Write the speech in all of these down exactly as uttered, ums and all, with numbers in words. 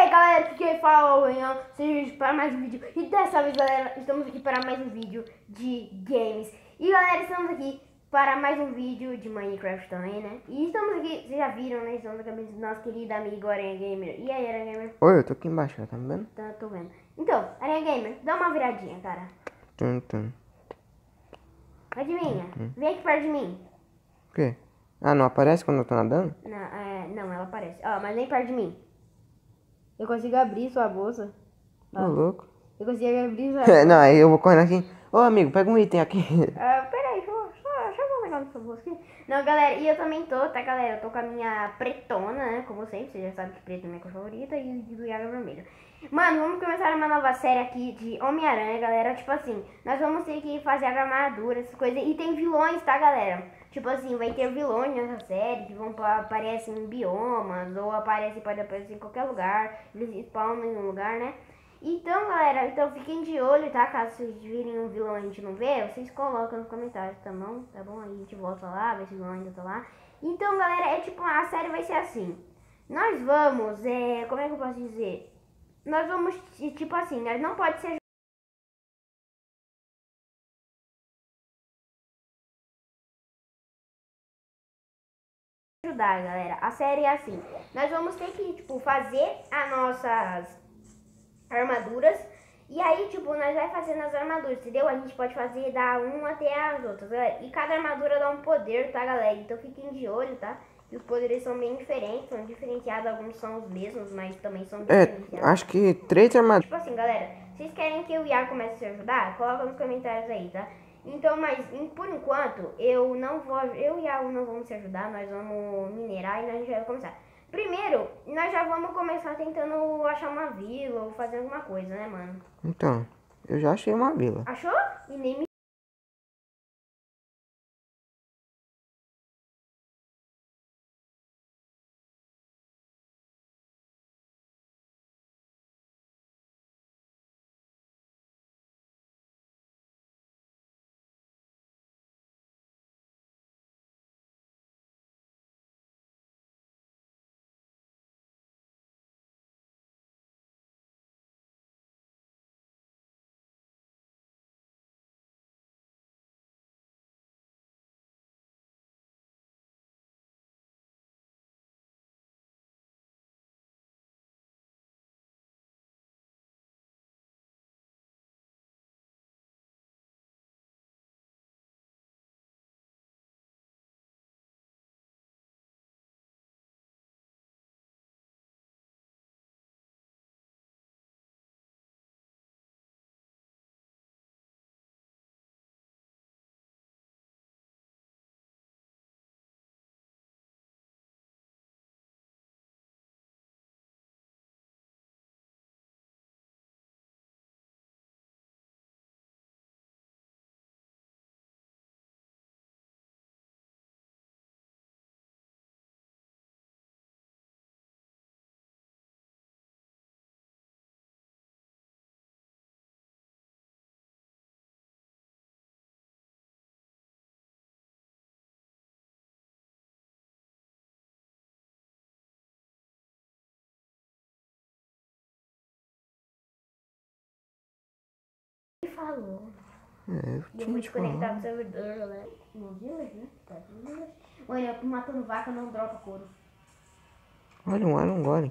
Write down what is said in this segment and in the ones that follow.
aí galera, aqui quem fala é o Sejam para mais um vídeo. E dessa vez galera, estamos aqui para mais um vídeo de games. E galera, estamos aqui para mais um vídeo de Minecraft também, né? E estamos aqui, vocês já viram, né? Estamos aqui com nosso querido amigo Aranha Gamer. E aí Aranha Gamer? Oi, eu tô aqui embaixo, tá me vendo? Tá, tô vendo. Então, Aranha Gamer, dá uma viradinha, cara. Tum, tum. Adivinha? Hum. Vem aqui perto de mim. O quê? Ah, não aparece quando eu tô nadando? Não, é, não ela aparece. Ó, mas nem perto de mim. Eu consigo abrir sua bolsa. Ô, louco. Eu consigo abrir sua bolsa. Não, aí eu vou correndo aqui. Ô, amigo, pega um item aqui. Ah, peraí, deixa eu, deixa, eu- deixa eu ver um negócio nessa bolsa aqui. Não, galera, e eu também tô, tá, galera? Eu tô com a minha pretona, né? Como sempre, vocês já sabem que preto é minha cor favorita e do Iago é vermelho. Mano, vamos começar uma nova série aqui de Homem-Aranha, galera. Tipo assim, nós vamos ter que fazer armadura, essas coisas. E tem vilões, tá, galera? Tipo assim, vai ter vilões nessa série que vão pa- aparecem em biomas ou aparecem, pode aparecer em qualquer lugar. Eles spawnam em um lugar, né? Então, galera, então fiquem de olho, tá? Caso vocês virem um vilão e a gente não vê, vocês colocam nos comentários, tá bom? Tá bom? Aí a gente volta lá, vê se o vilão ainda tá lá. Então, galera, é tipo, a série vai ser assim. Nós vamos, é... como é que eu posso dizer? Nós vamos, tipo assim, nós não pode ser ajudar, galera. A série é assim. Nós vamos ter que, tipo, fazer as nossas armaduras. E aí, tipo, nós vai fazendo as armaduras, entendeu? A gente pode fazer da uma até as outras, galera. E cada armadura dá um poder, tá, galera? Então fiquem de olho, tá? E os poderes são bem diferentes, são diferenciados. Alguns são os mesmos, mas também são É, diferenciados. acho que três armaduras. Tipo assim, galera, vocês querem que o Iago comece a se ajudar? Coloca nos comentários aí, tá? Então, mas em- por enquanto, eu não vou, eu e o Iago não vamos se ajudar, nós vamos minerar e nós já vai começar. Primeiro, nós já vamos começar tentando achar uma vila ou fazer alguma coisa, né, mano? Então, eu já achei uma vila. Achou? E nem me... falou. É, eu E eu tinha vou te desconectar do falado. servidor, galera. No village, né? Tá no village. Olha, eu matando vaca não dropa couro. Olha um Iron Golem.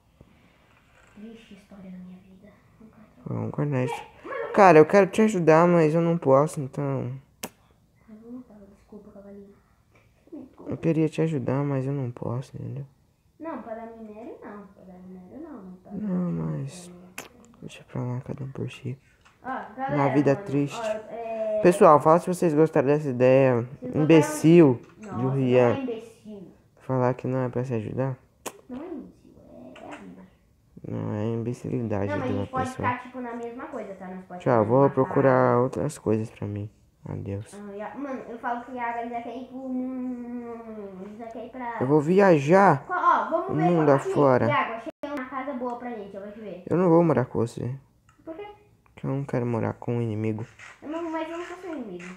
Triste história da minha vida. Nunca Vamos guardar isso. Cara, eu quero te ajudar, mas eu não posso, então... Desculpa, cavalinho. Eu queria te ajudar, mas eu não posso, entendeu? Não, para dar minério não. Para dar minério não. Não, para Não, mas... Deixa pra lá, cada um por si. Ó, galera, Uma vida mano, triste. ó, é... Pessoal, fala se vocês gostaram dessa ideia Vocês imbecil gostaram? do Nossa, Rian. não é imbecil. Falar que não é pra se ajudar. Não é imbecil, é, é a vida. Não, é imbecilidade Não, mas a de uma gente pode pessoa. ficar, tipo, na mesma coisa, tá? Nós pode Tchau, ficar vou numa procurar casa. outras coisas pra mim. Adeus. Ah, e a- Mano, eu falo que a Iaga já quer ir pro... hum, já quer ir pra... Eu vou viajar. Ó, ó, vamos o ver... mundo aqui, afora. Iago, achei uma casa boa pra gente, ó, vai te ver. Eu não vou morar com você. Por quê? Porque eu não quero morar com um inimigo. Eu não, mas eu não sou seu inimigo.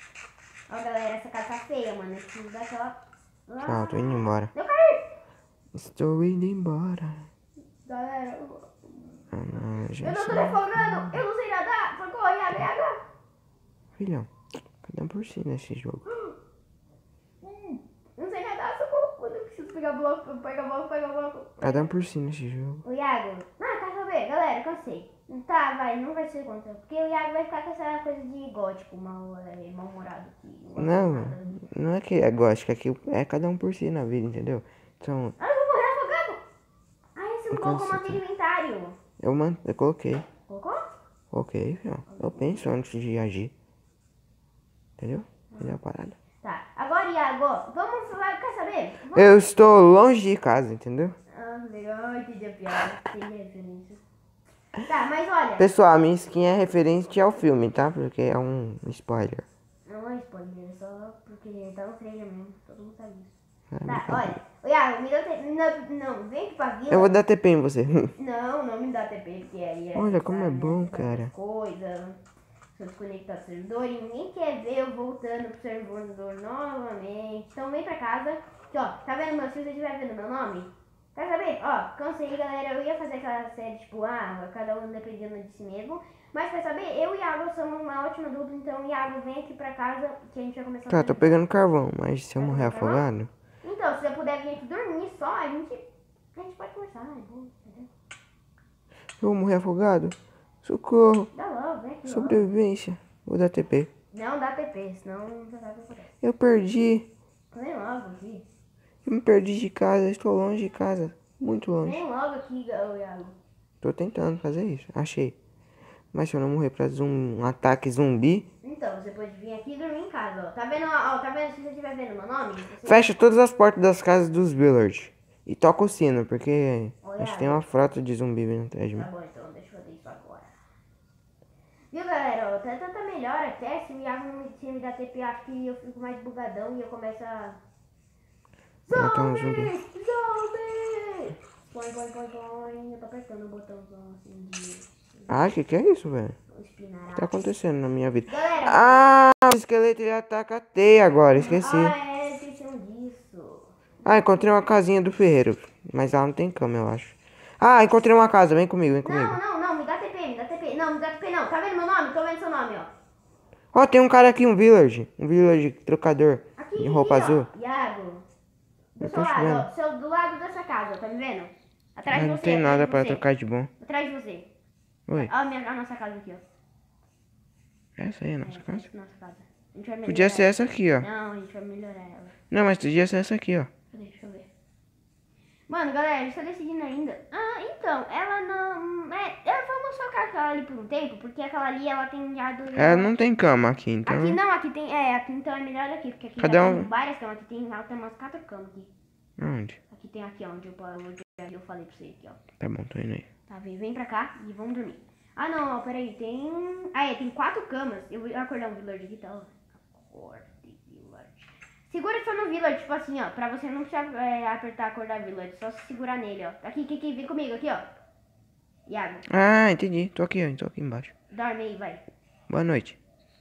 Ó, galera, essa casa tá feia, mano. Eu preciso daquela... Tchau, tô indo embora. Eu caí! Estou indo embora. Galera, eu, Ah, não, já eu não tô sei. me afogando. Eu não sei nadar. Socorro, Iago, Iago. Filhão, cada um por si nesse jogo. Hum, não sei nadar, socorro. Eu preciso pegar bloco, pegar bloco, pegar bloco. Cada um por si nesse jogo. O Iago. Ah, quer saber? Galera, cansei. Tá, vai, não vai ser contra. Porque o Iago vai ficar com essa coisa de gótico, mal, é, mal-humorado. que gosta de Não, nada. não é que é gótico, é que é cada um por si na vida, entendeu? Então, Ah, eu vou morrer afogado. Ah, esse não Eu colocou cansei. manter inventário. eu, man, eu coloquei. Colocou? Coloquei, filhão. Eu penso antes de agir. Entendeu? Entendeu a parada? Tá, agora, Iago, vamos falar, quer saber? Vamos... Eu estou longe de casa, entendeu? Ah, legal, entendi a piada. Entendi a referência. Tá, mas olha. Pessoal, a minha skin é referente ao filme, tá? Porque é um spoiler. Não é spoiler, é só porque tá no trailer mesmo. Todo mundo sabe disso. É Tá, brincadeira. olha. Iago, me dá T P. Não, não, vem aqui pra vila. Eu vou dar T P em você. Não, não me dá T P, porque aí é. Olha como é né, bom, fazer cara. as coisas. Se eu desconectar do servidor e ninguém quer ver eu voltando pro servidor novamente. Então vem pra casa. Aqui, ó, tá vendo meu? Se você estiver vendo meu nome, quer saber? Ó, cansei, galera. Eu ia fazer aquela série, tipo, ah, cada um dependendo de si mesmo. Mas quer saber? Eu e Iago somos uma ótima dupla. Então, Iago, vem aqui pra casa que a gente vai começar a Tá, tô fazer. pegando carvão, mas se eu Tá morrer pegando carvão? afogado. Então, se você puder vir aqui dormir só, a gente, a gente pode conversar, é bom, entendeu? Eu vou morrer afogado? Socorro. Dá logo, vem aqui logo. Sobrevivência. Vou dar T P. Não dá T P, senão você sabe o que acontece. Eu perdi. Vem logo aqui. Eu me perdi de casa. Estou longe de casa. Muito longe. Vem logo aqui, ô, Iago. Tô tentando fazer isso. Achei. Mas se eu não morrer pra zum, um ataque zumbi, Então, você pode vir aqui e dormir em casa, ó. Tá vendo, ó, tá vendo, se você estiver vendo meu nome? Você... fecha todas as portas das casas dos village. E toca o sino, porque Olha, acho que tem uma frota de zumbi vindo atrás de mim. Tá bom, então, deixa eu fazer isso agora. Viu, galera, ó, tá, tá, tá melhor até, se o Iago não me, se me dá T P, acho que eu fico mais bugadão e eu começo a... Matar um Zombie! zumbi. Zombie! Põe, põe, põe, põe. Eu tô apertando o botãozão assim de... Ah, que que é isso, velho? O que Espinarada. tá acontecendo na minha vida? Galera... Ah, o esqueleto ele ataca a teia agora, esqueci. Ah, é, esqueciam disso. Ah, encontrei uma casinha do ferreiro. Mas lá não tem cama, eu acho. Ah, encontrei uma casa, vem comigo, vem comigo. Não, não, não, me dá T P, me dá T P. Não, me dá T P não. Tá vendo meu nome? Tô vendo seu nome, ó. Ó, tem um cara aqui, um village. Um village trocador. Aqui, De aqui, roupa ó. azul. Iago. Do Eu seu tô lado, vendo. ó. Seu, do lado dessa casa, tá me vendo? Atrás Ah, de não você. tem atrás nada de pra você. trocar de bom. Atrás de você. Oi. Ó a, minha, a nossa casa aqui, ó. Essa aí é a nossa É, casa? essa é a nossa casa. A gente vai melhorar Podia ser ela. essa aqui, ó. Não, a gente vai melhorar ela. Não, mas podia ser essa aqui, ó. Cadê? Deixa eu ver. Mano, galera, a gente tá decidindo ainda. Ah, então, ela não... É, eu vamos focar aquela ali por um tempo, porque aquela ali, ela tem já do... Ela não tem cama aqui, então. Aqui não, aqui tem... É, aqui então é melhor aqui, porque aqui Cadê já um- tem várias camas. Aqui tem, ela tem umas quatro camas aqui. Onde? Aqui tem aqui, ó, onde eu, onde eu falei pra você aqui, ó. Tá bom, tô indo aí. Tá, vem, vem pra cá e vamos dormir. Ah, não, ó, peraí, tem... Ah, é, tem quatro camas. Eu vou acordar um village aqui, tá? Ó. Acorde, village. Segura só no village, tipo assim, ó, pra você não precisar é, apertar acordar village, só se segurar nele, ó. Aqui, aqui, aqui, vem comigo, aqui, ó. Iago, Ah, entendi. Tô aqui, ó. Tô aqui embaixo. dorme aí, vai. Boa noite.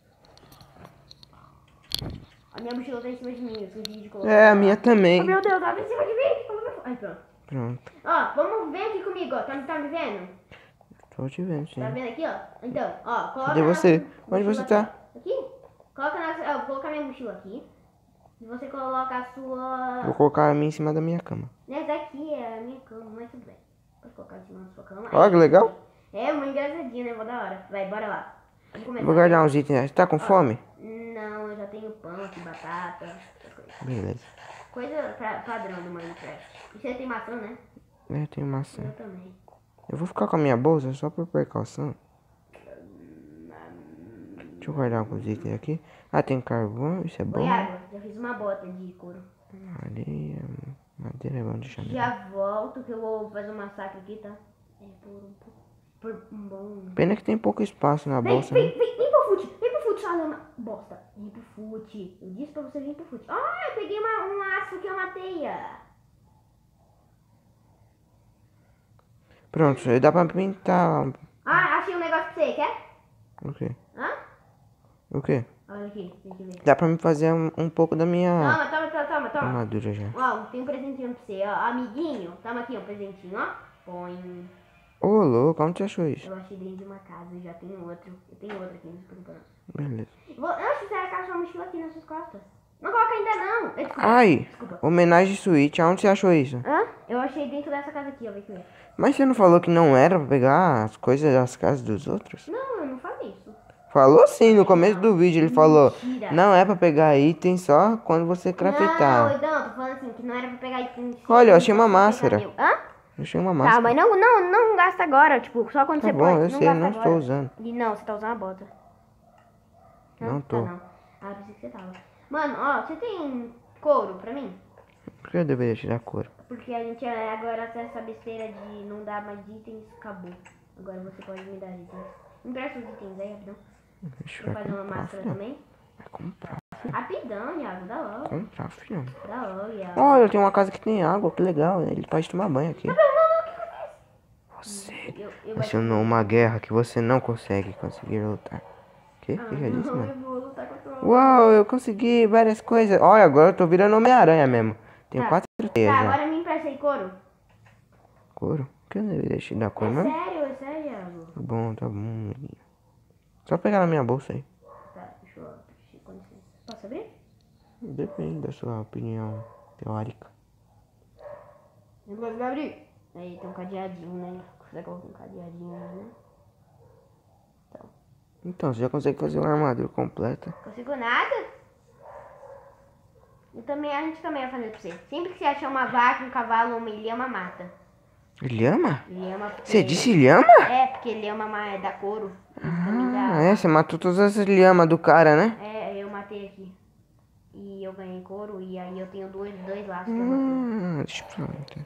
A minha mochila tá em cima de mim, eu esqueci de colocar. É, a minha também. Oh, meu Deus, tava em cima de mim. Ai, pronto. Pronto. Ó, vamos, vem aqui comigo, ó. Tá, tá me vendo? Tô te vendo, sim. Tá vendo aqui, ó? Então, ó, coloca Cadê a você? nossa Onde mochila você tá? Aqui. Aqui? Coloca a nossa... Ó, vou colocar minha mochila aqui. E você coloca a sua... Vou colocar a minha em cima da minha cama. Essa aqui é a minha cama, mas tudo bem. Pode colocar em cima da sua cama. Olha que legal. É, uma engraçadinha, né? Vou da hora. Vai, bora lá. Vamos começar. Vou guardar uns itens. Você tá com fome? Não, eu já tenho pão aqui, batata, essas coisas. Beleza. Coisa pra, padrão do Minecraft. E você tem maçã, né? É, tem maçã. Eu também. Eu vou ficar com a minha bolsa só por precaução. Deixa eu guardar alguns itens aqui. Ah, tem carvão, isso é Oi, bom. água. Já fiz uma bota de couro. Areia, madeira é bom deixar mesmo. Já volto que eu vou fazer um massacre aqui, tá? É por um pouco. Por um bom. Pena que tem pouco espaço na Vem, bolsa, vem, né? vem, vem pro fute, vem pro fute, sua lama. Bosta. Vem pro fute. Eu disse pra você vir pro fute. Ah, eu peguei uma, um aço que é uma teia. Pronto, dá pra pintar. Ah, achei um negócio pra você, quer? O quê? Hã? O quê? Olha aqui, tem que ver. Dá pra me fazer um, um pouco da minha. Toma, toma, toma, toma, bota, ó. armadura já. Ó, tem um presentinho pra você, ó. Amiguinho, toma aqui um presentinho, ó. Põe. Ô, louco, onde você achou isso? Eu achei dentro de uma casa, já tem outro. Eu tenho outro aqui, não se preocupa não. Beleza. Vou, eu acho que você vai caçar sua mochila aqui nas suas costas. Não coloca ainda não. Eh, Desculpa. Ai, Desculpa. homenagem Switch, aonde você achou isso? Hã? Eu achei dentro dessa casa aqui, ó. Vem aqui. Mas você não falou que não era pra pegar as coisas das casas dos outros? Não, eu não falei isso. Falou sim, no começo do vídeo ele falou. Mentira. Não é pra pegar item só quando você Não, craftar. então, tô falando assim, que não era pra pegar item. Olha, eu achei uma Pra pegar máscara. meu. Hã? Eu achei uma Tá, máscara. mas não, não, não gasta agora, tipo, só quando Tá você bom, pode. eu não sei, gasta não agora. estou usando. E não, você tá usando a bota. Hã? Não tô. Tá, não. Ah, pensei que você tava. Mano, ó, você tem couro pra mim? Por que eu deveria tirar couro? Porque a gente é, agora essa besteira de não dar mais itens acabou. Agora você pode me dar itens. Me empresta os itens aí, rapidão. Deixa Vou eu fazer uma comprar, máscara filhão. também. Vai comprar, Rapidão, Iago, dá logo. comprar, filhão. Dá logo, Iago. Olha, tem uma casa que tem água, que legal, né? Ele pode tomar banho aqui. Você Eu, eu acionou uma guerra que você não consegue conseguir lutar. Que? Ah, que que é isso, não, mano? eu vou lutar contra o... Uau, eu consegui várias coisas. Olha, agora eu tô virando Homem-Aranha mesmo. Tenho Tá. quatro teias Tá, já. agora me empresta aí couro. Couro? Por que eu deveria te dar É couro mesmo? sério, é sério, Iago. Tá bom, tá bom, menino. Só pegar na minha bolsa aí. Tá, deixa eu... deixa eu- com licença. Posso abrir? Depende da sua opinião teórica. Não consigo abrir. Aí tem um cadeadinho, né? Você coloca um cadeadinho aí, né? Então. Então, você já consegue fazer uma armadura completa. Consigo nada? E também a gente também vai fazer pra você. Sempre que você achar uma vaca, um cavalo ou uma lhama, mata. Lhama? Lhama porque... Você disse lhama? É, porque lhama ma- dá couro. E também dá... Ah, é, você matou todas as lhamas do cara, né? É, eu matei aqui. E eu ganhei couro e aí eu tenho dois, dois laços que eu matei. Hum, deixa eu falar. então.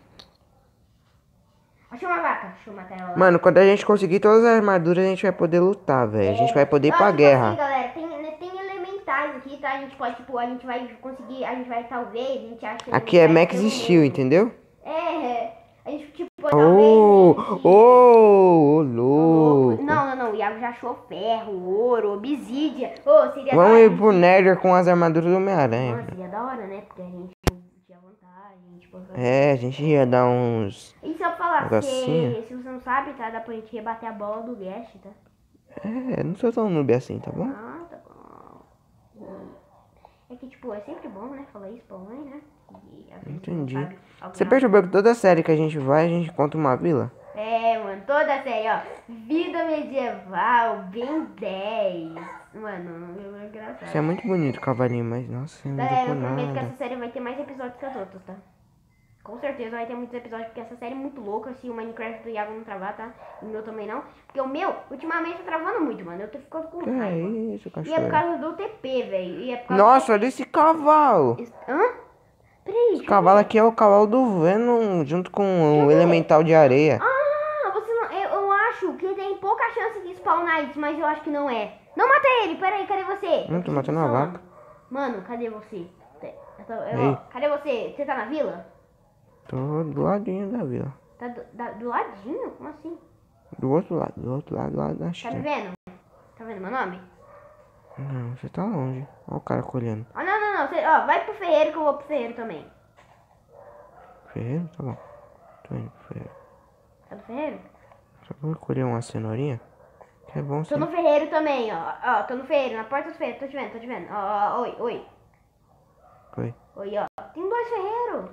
Achei uma vaca. Deixa eu matar ela lá. Mano, quando a gente conseguir todas as armaduras, a gente vai poder lutar, velho. A gente vai poder ir pra Ó, tipo guerra. assim, galera, tem, né, tem elementais aqui, tá? A gente pode, tipo, a gente vai conseguir, a gente vai talvez, a gente acha... Aqui é elementais Max pelo Steel, mundo. entendeu? É, a gente, tipo, Ô, talvez... ô, a gente- ô, Ô, louco. Não, não, não, o Iago já achou ferro, ouro, obsidia. Ô, seria da Vamos hora, ir a gente- pro Nether com as armaduras do Homem-Aranha. Nossa, seria da hora, né? Porque a gente tinha vantagem, tipo... É, a gente ia dar uns... E se eu falar, Negocinho. se, se você não sabe, tá? Dá pra gente rebater a bola do guest, tá? É, não sou tão noob assim, tá bom? Ah, tá bom. É que, tipo, é sempre bom, né? Falar isso pra mãe, né? E, às vezes, Entendi. não sabe alguma Você percebeu que toda série que a gente vai, a gente encontra uma vila? É, mano, toda a série, ó. Vida medieval, Ben dez. Mano, é engraçado. Isso é muito bonito, cavalinho, mas nossa, não Galera, deu eu prometo que nada. essa série vai ter mais episódios que as outras, tá? Com certeza vai ter muitos episódios, porque essa série é muito louca. Se o Minecraft do Iago não travar, tá? E o meu também não. Porque o meu, ultimamente, tá travando muito, mano. Eu tô ficando com Que é raiva. isso, E é por cachorro? causa do T P, velho. E é por causa Nossa, olha esse cavalo. do... Hã? Peraí, Esse cavalo aqui é o cavalo do Venom, junto com o elemental de areia. Ah, você não... Eu, eu acho que tem pouca chance de spawnar isso, mas eu acho que não é. Não mata ele, peraí, cadê você? Hum, tô matando uma vaca. Mano, cadê você? Eu tô- eu- Ei. ó, cadê você? Você tá na vila? Tô do ladinho da vila. Tá do, da- do ladinho? Como assim? Do outro lado, do outro lado, lá da Tá me China. vendo? Tá vendo meu nome? Não, você tá longe. Olha o cara colhendo. Ó, não, não, não. Você, ó, vai pro ferreiro que eu vou pro ferreiro também. Ferreiro? Tá bom. Tô indo pro ferreiro. Tá no ferreiro? Só vou colher uma cenourinha. Que é bom Tô sim. no ferreiro também, ó. Ó, tô no ferreiro, na porta do ferreiro. Tô te vendo, tô te vendo. Ó, ó, ó, oi, oi. Oi. Oi, ó. Tem dois ferreiros.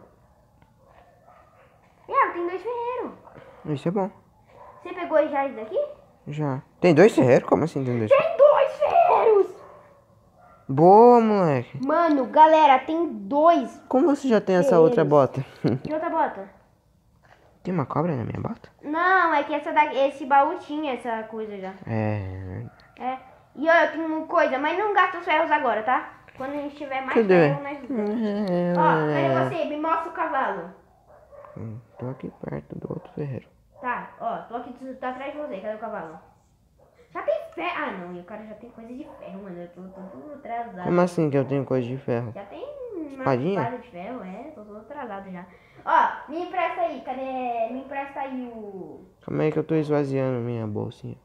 É, tem dois ferreiros. Isso é bom. Você pegou já isso daqui? Já. Tem dois ferreiros? Como assim tem dois? Tem dois ferreiros! Boa, moleque. Mano, galera, tem dois. Como você já tem essa Ferreiros. outra bota? Que outra bota? Tem uma cobra na minha bota? Não, é que essa daqui, esse baú tinha essa coisa já. É. É. E ó, eu tenho uma coisa, mas não gasta os ferros agora, tá? Quando a gente tiver mais Cadê? ferro, nós usamos. Ó, cadê você? Me mostra o cavalo. Hum, tô aqui perto do outro ferreiro. Tá, ó, tô aqui, tô atrás de você. Cadê o cavalo? Já tem ferro. Ah, não, e o cara já tem coisa de ferro, mano. Eu tô, tô tudo atrasado. Como assim que eu tenho coisa de ferro? Já tem uma Espadinha? espada de ferro, é. Tô todo atrasado já. Ó, me empresta aí, cadê? Me empresta aí o... Como é que eu tô esvaziando minha bolsinha?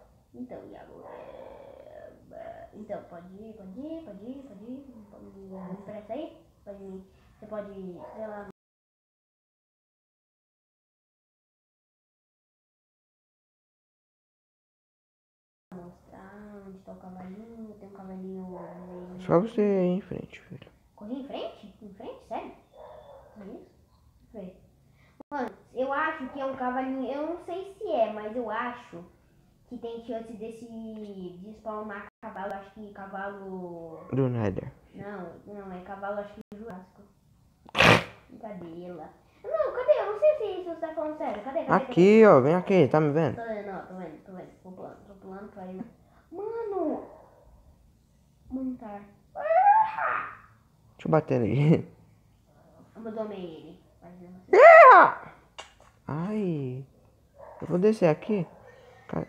Então, Iago, é... Então, pode ir, pode ir, pode ir, pode ir. Pode ir. sair? Pode, você pode, sei lá. Mostrar onde tá o cavalinho. Tem um cavalinho meio... Só você ir em frente, filho. Corri em frente? Em frente? Sério? É isso? Foi. Mano, eu acho que é um cavalinho. Eu não sei se é, mas eu acho que tem chance desse. De spawnar cavalo. Acho que cavalo. Do Nether. Não, não, é cavalo, acho que Jurássico. Brincadeira. Não, cadê? Eu não sei se isso você tá falando sério. Cadê? Cadê? Aqui, ó, vem aqui, tá me vendo? Tô vendo, ó, tô vendo, tô vendo. Tô pulando, tô pulando pra ir. Mano! Montar. Deixa eu bater nele. Eu domei ele. Mas não. Ai. Eu vou descer aqui. Cara.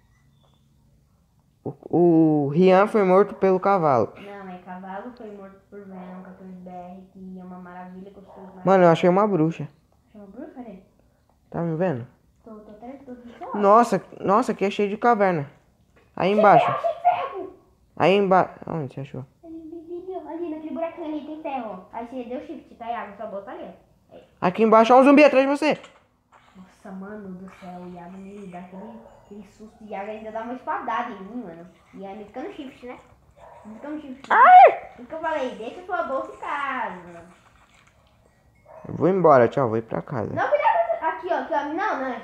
O, o Rian foi morto pelo cavalo. Não, é cavalo foi morto por Venom quatorze B R, que é uma maravilha gostoso. Mano, eu achei uma bruxa. Chama bruxa, cadê? Tá me vendo? Tô, tô até tô do seu lado. Nossa, nossa, aqui é cheio de caverna. Aí embaixo. Achei ferro! Aí embaixo. Onde você achou? Ali, ali, ali, ali, naquele buraquinho ali tem ferro. Aí você deu shift, tá? E água, sua bolsa ali, ó. Aí. Aqui embaixo, ó um zumbi atrás de você. Nossa, mano do céu, o Iago me dá aquele, aquele susto. O Iago ainda dá uma espadada em mim, mano. E aí me fica no shift, né? Me fica no shift. Ai! Por isso que eu falei, deixa sua bolsa em casa. Eu vou embora, tchau, vou ir pra casa. Não, cuidado. Aqui, ó, aqui, ó. Não, não.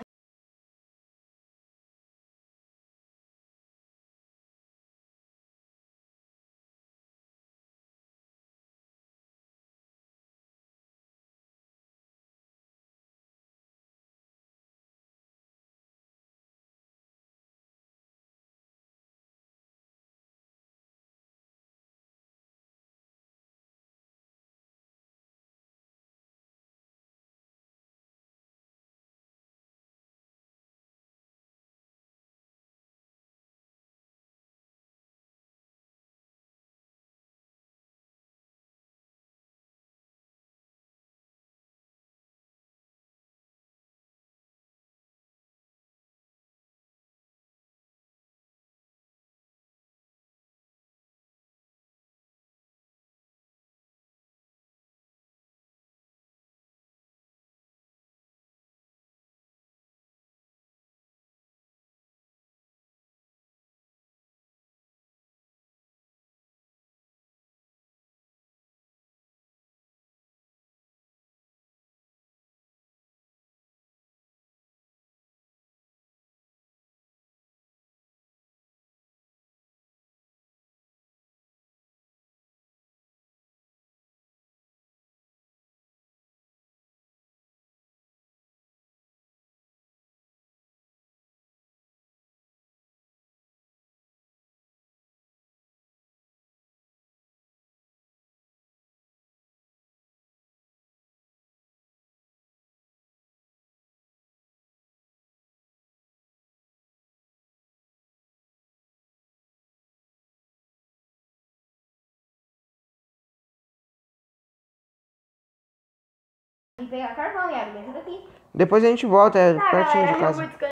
Vim pegar carvão, Iago. Me ajuda aqui. Depois a gente volta, é Tá, pertinho galera, de eu casa. vou descansar.